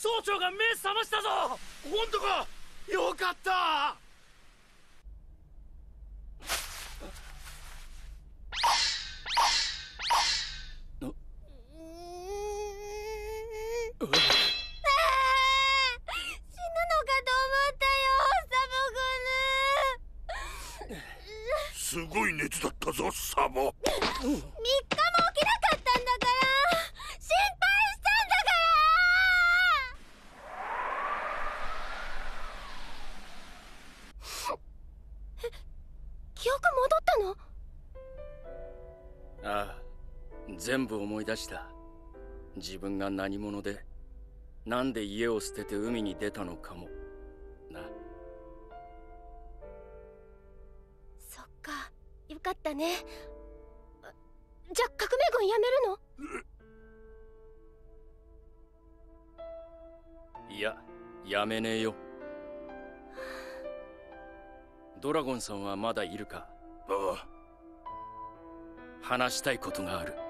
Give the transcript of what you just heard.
総長が目覚ましたぞ。 本当か。よかった。すごい熱だったぞ、サボ。3日も起きなかったんだから心配したんだから。記憶戻ったの？ ああ、全部思い出した。自分が何者で、なんで家を捨てて海に出たのかもな。 そっか、よかったね。じゃあ革命軍やめるの？いや、やめねえよ。ドラゴンさんはまだいるか？ ああ。 話したいことがある。